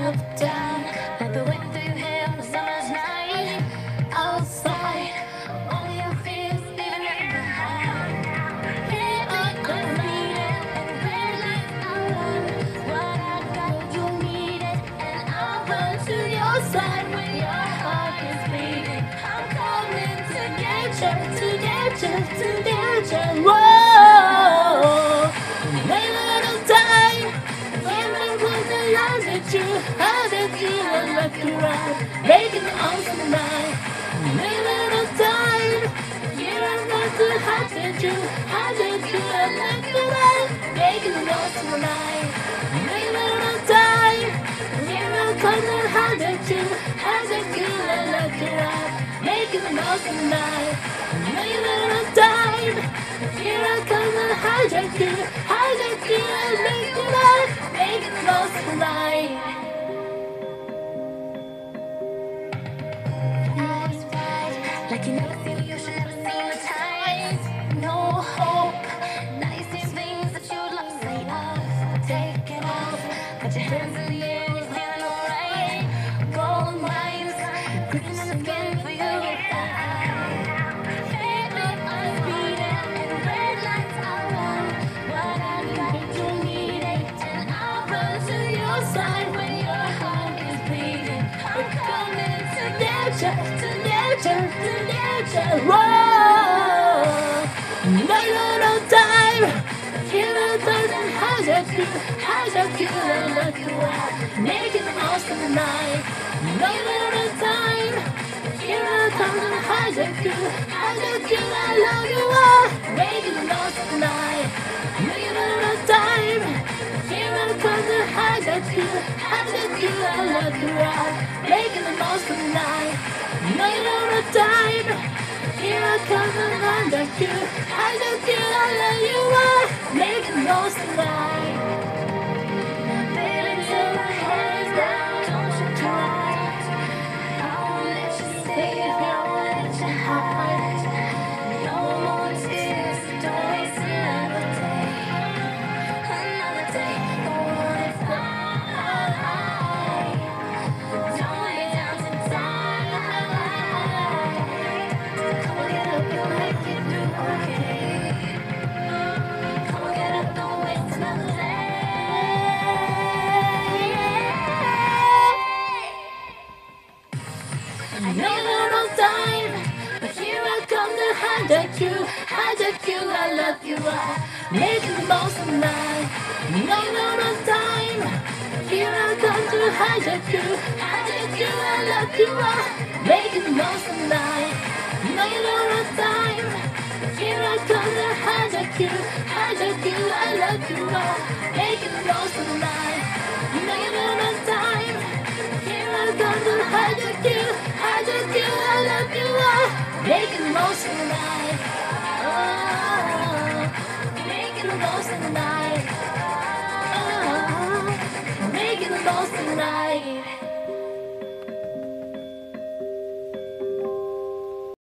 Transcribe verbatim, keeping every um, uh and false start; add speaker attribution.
Speaker 1: love down like the wind through your hair on a summer's night. Outside, all your fears leaving them behind. Here I come bleeding and red lights are on. What I got, you need it, and I'll run to your side when your heart is bleeding. I'm coming to get you, to get you, to get you. Whoa, wait a little time. When I close the eyes at you, how did you look around, making the awesome night. Wait a little time. Here I'm not too hot at you, how did you look around, making the awesome night. Wait a little time. Here I come and hide at you, how did you look around, making the awesome night. Wait a little time. Here I come and hide at you, how did you look around, making the awesome night. Eyes wide, like you never seen the ocean, never seen the tides. No hope. Now you see things that you'd love to say off. Take it off. Put your hands in the air, you're feeling alright. Gold mines, glistening the skin for you to find. Favorite eyes beating and red lights are on. What I got, you need it, and I'll run to your side when your heart is bleeding. I'm coming to get you, to get you, to get you. Whoa, no, no, no time. Here I come and hijack you, hijack you and look you out, making the most of the night. No, no, no time. Here I come and hijack you, hijack you and love you out, making the most of the night. No, no, no time. Here I come and hijack you, hijack you and look you out, making the most of the night. No, no, no time. Here I come and hijack you, hijack you and love you out, making the most of the night. Now baby, till my head is down, don't you cry. I won't let you stay, I won't let you hide. No more tears, don't waste another day. Another day, don't wanna fly. Don't lay down to die. Come on, get up, you'll make it through, okay. Come on, get up, don't waste another day. I know you're no time, but here I come to hijack you, hijack you, I love you, I making the most of the night. No, no, no time, here I come to hijack you, hijack you, I love you, I making the most of the night. No, no, no time, here I come to hijack you, hijack you, I love you, I making the most of the night. No, no, no time. Here I come to hijack you, hijack you, I love you, I making the most of the night. Oh, making the most of the night.